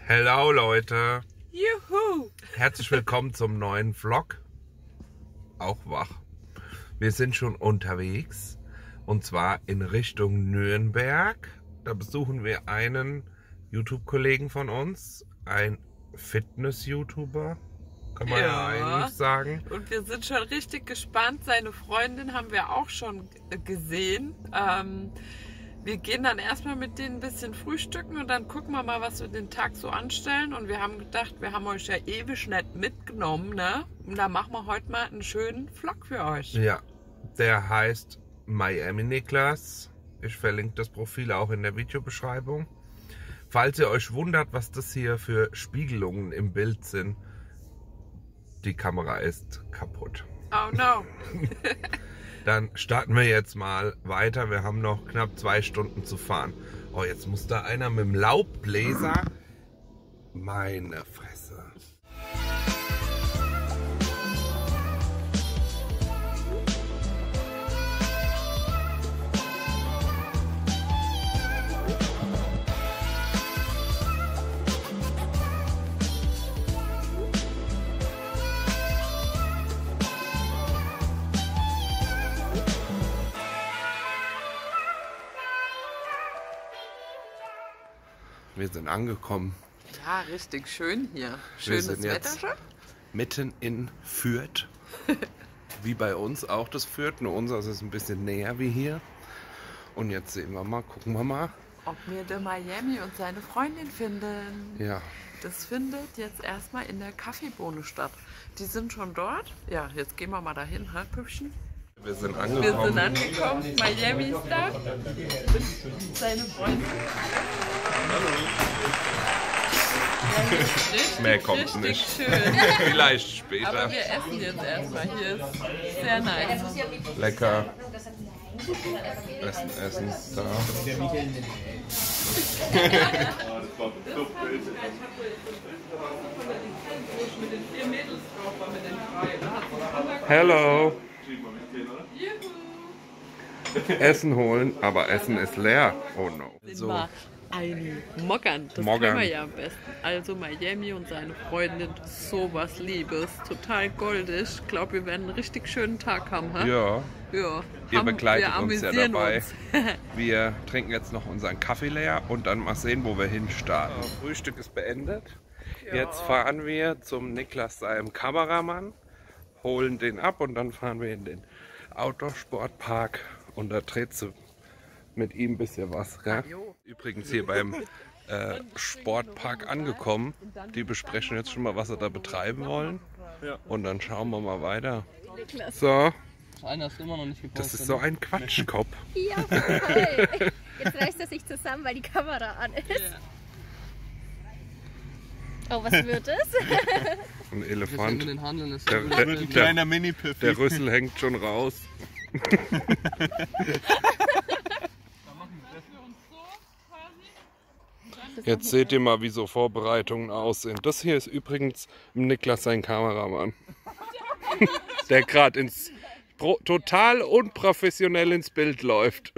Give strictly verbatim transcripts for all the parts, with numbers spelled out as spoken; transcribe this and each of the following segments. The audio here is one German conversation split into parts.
Hello Leute! Juhu! Herzlich willkommen zum neuen Vlog. Auch wach. Wir sind schon unterwegs und zwar in Richtung Nürnberg. Da besuchen wir einen YouTube-Kollegen von uns, ein Fitness-YouTuber, kann man ja. ja eigentlich sagen. Und wir sind schon richtig gespannt. Seine Freundin haben wir auch schon gesehen. Ähm, wir gehen dann erstmal mit denen ein bisschen frühstücken und dann gucken wir mal, was wir den Tag so anstellen. Und wir haben gedacht, wir haben euch ja ewig nicht mitgenommen, ne? Und da machen wir heute mal einen schönen Vlog für euch. Ja, der heißt Miami Niklas. Ich verlinke das Profil auch in der Videobeschreibung. Falls ihr euch wundert, was das hier für Spiegelungen im Bild sind, die Kamera ist kaputt. Oh no! Dann starten wir jetzt mal weiter. Wir haben noch knapp zwei Stunden zu fahren. Oh, jetzt muss da einer mit dem Laubbläser. Meine Fresse. Wir sind angekommen. Ja, richtig schön hier. Schönes Wetter schon. Mitten in Fürth. Wie bei uns auch das Fürth, nur unseres ist ein bisschen näher wie hier. Und jetzt sehen wir mal, gucken wir mal, ob wir der Miami und seine Freundin finden. Ja. Das findet jetzt erstmal in der Kaffeebohne statt. Die sind schon dort. Ja, jetzt gehen wir mal dahin, halt Püppchen. Wir sind angekommen. Wir sind angekommen. Miami ist da. Seine Freundin. Hallo. Ja, richtig, mehr kommt richtig nicht. Schön. Vielleicht später. Aber wir essen jetzt erstmal. Hier ist sehr nice. Lecker. Essen, Essen. Da. Hello. Essen holen, aber Essen ist leer. Oh no. So. Ein Moggern, das Moggern. können wir ja am besten. Also Miami und seine Freundin, sowas Liebes, total goldig. Ich glaube, wir werden einen richtig schönen Tag haben. He? Ja. Ja. Ihr haben, begleitet wir uns ja dabei. Uns. Wir trinken jetzt noch unseren Kaffee leer und dann mal sehen, wo wir hinstarten. Ja, Frühstück ist beendet. Ja. Jetzt fahren wir zum Niklas, seinem Kameramann, holen den ab und dann fahren wir in den Outdoor-Sportpark und da dreht sie mit ihm ein bisschen was. Gell? Übrigens hier beim äh, Sportpark angekommen. Die besprechen jetzt schon mal, was sie da betreiben wollen. Und dann schauen wir mal weiter. So. Einer ist immer noch nicht gepostet. Das ist so ein Quatschkopf. Ja, voll. Jetzt reißt er sich zusammen, weil die Kamera an ist. Oh, was wird es? Ein Elefant. Den Handeln ist der, der, ein kleiner Mini-Piff. Der Rüssel hängt schon raus. Jetzt seht ihr mal, wie so Vorbereitungen aussehen. Das hier ist übrigens Niklas, sein Kameramann. Der gerade ins pro, total unprofessionell ins Bild läuft.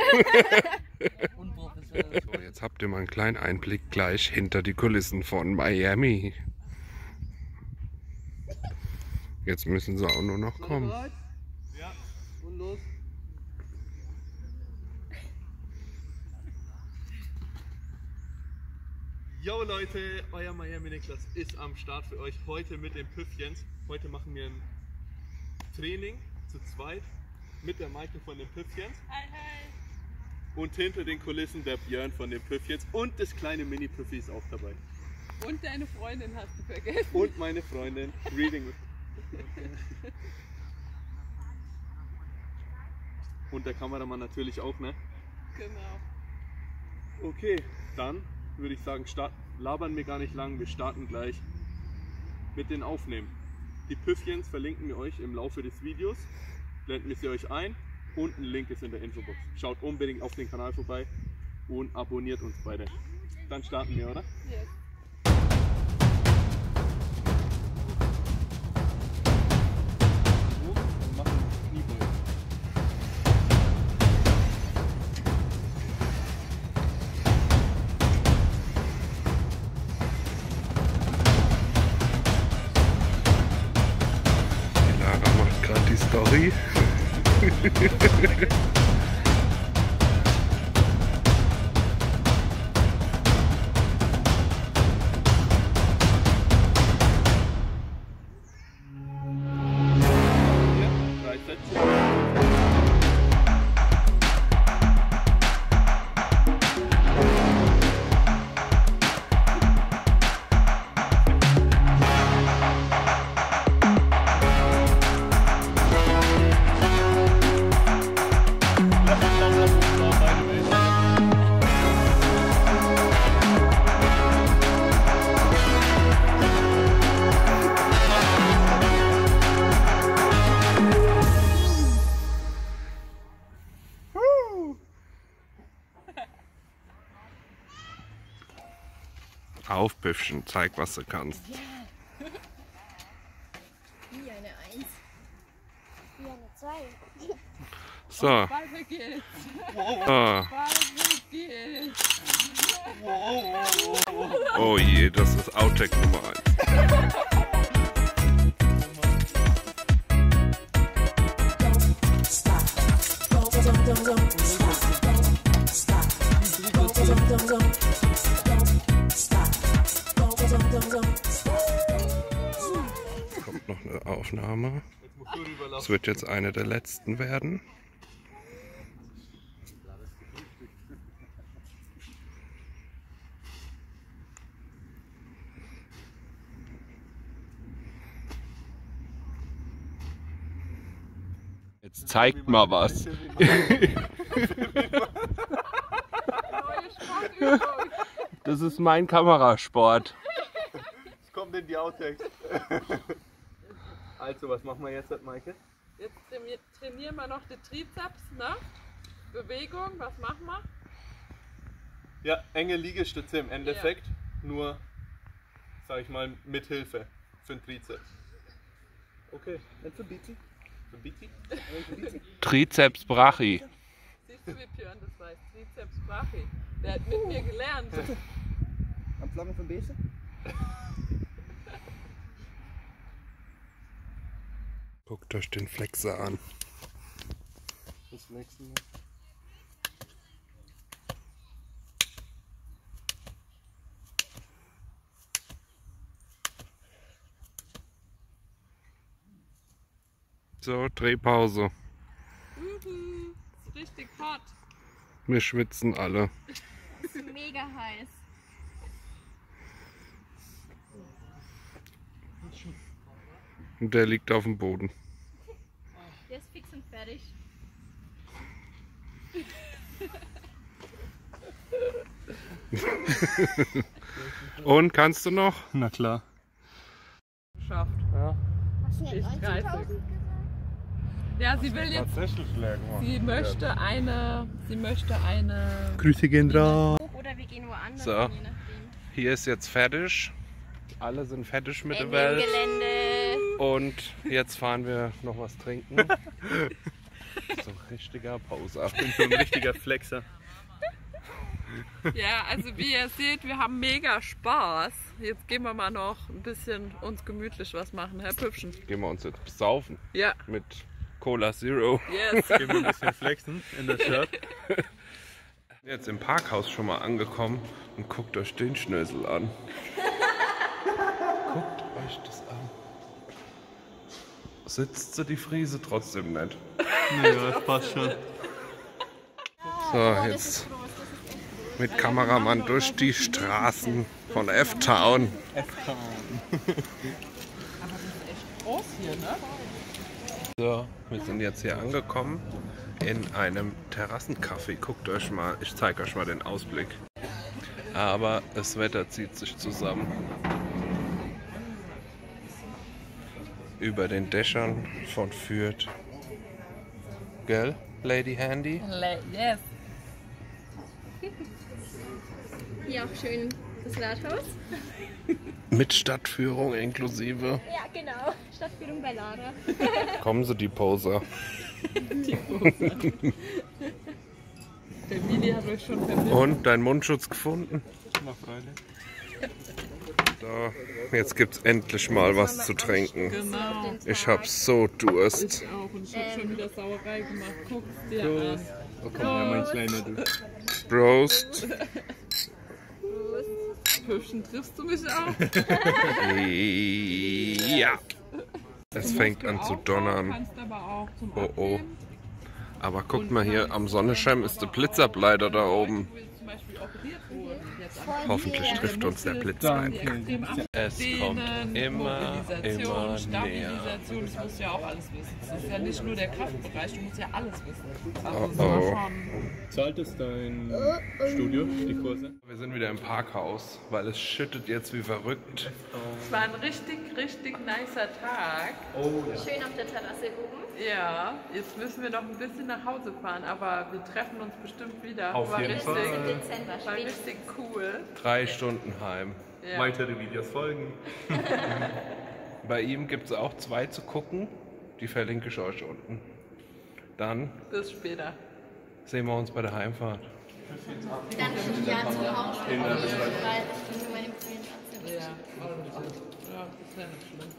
So, jetzt habt ihr mal einen kleinen Einblick gleich hinter die Kulissen von Miami. Jetzt müssen sie auch nur noch kommen. Ja, und los. Jo Leute, euer Miami Niklas ist am Start für euch heute mit den Püffchens. Heute machen wir ein Training zu zweit mit der Maike von den Püffchens. Hi, hi. Und hinter den Kulissen der Björn von den Püffchens und das kleine Mini-Püffi ist auch dabei. Und deine Freundin hast du vergessen. Und meine Freundin, Reading with. Und der Kameramann natürlich auch, ne? Genau. Okay, dann würde ich sagen, starten, labern wir gar nicht lang, wir starten gleich mit den Aufnehmen. Die Püffchens verlinken wir euch im Laufe des Videos, blenden wir sie euch ein und ein Link ist in der Infobox. Schaut unbedingt auf den Kanal vorbei und abonniert uns beide. Dann starten wir, oder? Yes. Euphorie. Drei Sätze. Auf, Püffchen, zeig, was du kannst. Wie eine Eins. Wie eine Zwei. So. Weiter geht's. Ah. Weiter geht's. Oh je, das ist Outtake Nummer eins. Kommt noch eine Aufnahme. Es wird jetzt eine der letzten werden. Jetzt zeigt mal was. Das ist mein Kamerasport. Jetzt kommt in die Outtakes. Also, was machen wir jetzt, Maike? Jetzt trainier- trainieren wir noch die Trizeps, ne? Bewegung, was machen wir? Ja, enge Liegestütze im Endeffekt, nur, sag ich mal, mit Hilfe für den Trizeps. Okay, nicht für Bizi? Für Bizi? Für Bizi? Trizeps Brachi. Siehst du, wie Björn das weiß? Trizeps Brachi. Der hat mit mir gelernt. Am Flaggen von Bese? Guckt euch den Flexer an. Das nächste Mal. So, Drehpause. Juhu, ist richtig hot. Wir schwitzen alle. Das ist mega heiß. Und der liegt auf dem Boden. Der ist fix und fertig. Und kannst du noch? Na klar. Geschafft. Hast du Ich nicht neunzehntausend dreißig. gesagt? Ja, sie will jetzt, Tatsächlich leer sie möchte eine, sie möchte eine, Grüße gehen drauf. Hoch oder wir gehen woanders So. hin, je nachdem. Hier ist jetzt fertig. Alle sind fertig mit der Ende im Welt. Gelände. Und jetzt fahren wir noch was trinken. So ein richtiger Poser. Ich bin so ein richtiger Flexer. ja, also wie ihr seht, wir haben mega Spaß. Jetzt gehen wir mal noch ein bisschen uns gemütlich was machen, Herr Püppchen. Gehen wir uns jetzt besaufen Ja, mit Cola Zero. yes. Gehen wir ein bisschen flexen in das Shirt. Jetzt im Parkhaus schon mal angekommen und guckt euch den Schnösel an. Guckt euch das an. Sitzt sie die Friese trotzdem nicht. Ja, das passt schon. So, jetzt mit Kameramann durch die Straßen von F-Town. Groß hier, ne? So, wir sind jetzt hier angekommen in einem Terrassencafé. Guckt euch mal, ich zeige euch mal den Ausblick. Aber das Wetter zieht sich zusammen. Über den Dächern von Fürth. Gell, Lady Handy? Le- Yes. Hier auch schön das Rathaus. Mit Stadtführung inklusive. Ja, genau. Stadtführung bei Lara. Kommen Sie, die Poser. Der Mini hat euch schon vermisst. Und dein Mundschutz gefunden? Na, freilich. So, jetzt gibt's endlich mal was zu trinken. Genau. Ich hab so Durst. Ich auch. Und ich hab schon wieder Sauerei gemacht. Guck's dir an. Oh, komm her, mein Kleiner, du. Prost. Püffchen, triffst du mich auch? Ja. Es fängt an zu donnern. Kannst aber auch zum Oh oh. Abnehmen. Aber guckt mal hier, am Sonnenschirm ist der Blitzableiter da oben. Zum Beispiel operiert wurden. Jetzt an Hoffentlich trifft uns der Blitz ein. Es kommt Dehnen, immer, Mobilisation, immer näher. Stabilisation, das musst du ja auch alles wissen. Das ist ja nicht nur der Kraftbereich, du musst ja alles wissen. Also Oh, es war oh. schon. Zahlt es dein Studio, die Kurse? Wir sind wieder im Parkhaus, weil es schüttet jetzt wie verrückt. Es war ein richtig, richtig nicer Tag. Schön auf der Terrasse oben. Ja, jetzt müssen wir noch ein bisschen nach Hause fahren, aber wir treffen uns bestimmt wieder. Auf war jeden richtig, Fall. Im Dezember war spätestens. richtig cool. Drei Stunden heim. Ja. Weitere Videos folgen. Bei ihm gibt es auch zwei zu gucken. Die verlinke ich euch unten. Dann Bis später. sehen wir uns bei der Heimfahrt. Dann ein Jahr zum Hausspiel, weil ich bin mit meinem Freund Ja, ja, das wäre nicht schlimm.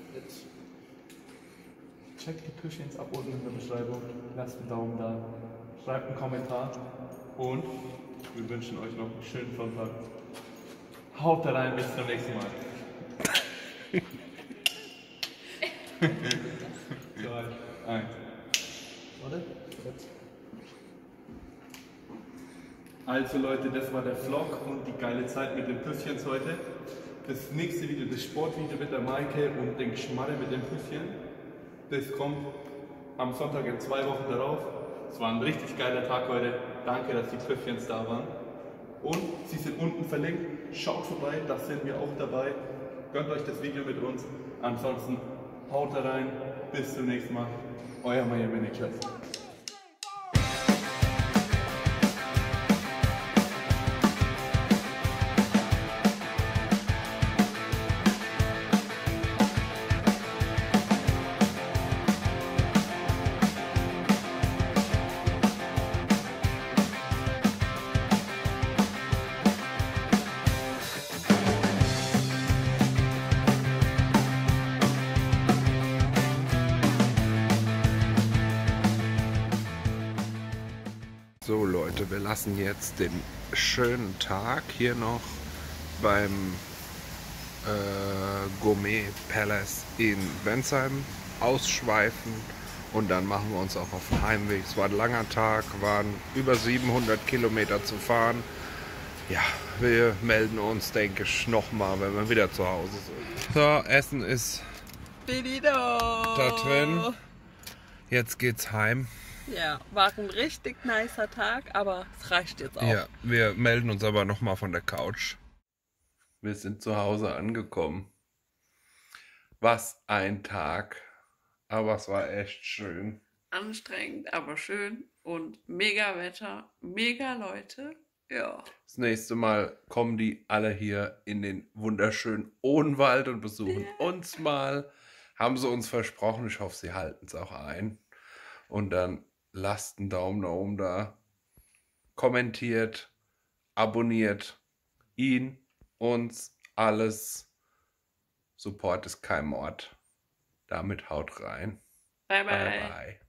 Checkt die Püffchens ab unten in der Beschreibung. Lasst einen Daumen da. Schreibt einen Kommentar. Und wir wünschen euch noch einen schönen Sonntag. Haut da rein, bis zum nächsten Mal. zwei, eins. Oder? Also Leute, das war der Vlog und die geile Zeit mit den Püffchens heute. Das nächste Video, das Sportvideo mit der Maike und den Geschmarre mit den Püffchen, das kommt am Sonntag in zwei Wochen darauf. Es war ein richtig geiler Tag heute. Danke, dass die Püffchens da waren. Und sie sind unten verlinkt. Schaut vorbei, da sind wir auch dabei. Gönnt euch das Video mit uns. Ansonsten haut da rein. Bis zum nächsten Mal. Euer Miami Niklas. So Leute, wir lassen jetzt den schönen Tag hier noch beim äh, Gourmet Palace in Bensheim ausschweifen und dann machen wir uns auch auf den Heimweg. Es war ein langer Tag, waren über siebenhundert Kilometer zu fahren. Ja, wir melden uns, denke ich, nochmal, wenn wir wieder zu Hause sind. So, Essen ist Finito! da drin. Jetzt geht's heim. Ja, war ein richtig nicer Tag, aber es reicht jetzt auch. Ja, wir melden uns aber nochmal von der Couch. Wir sind zu Hause angekommen. Was ein Tag. Aber es war echt schön. Anstrengend, aber schön und mega Wetter, mega Leute. Ja. Das nächste Mal kommen die alle hier in den wunderschönen Odenwald und besuchen uns mal. Haben sie uns versprochen. Ich hoffe, sie halten es auch ein. Und dann lasst einen Daumen nach oben da. Kommentiert, abonniert ihn, uns, alles. Support ist kein Mord. Damit haut rein. Bye, bye. Bye, bye.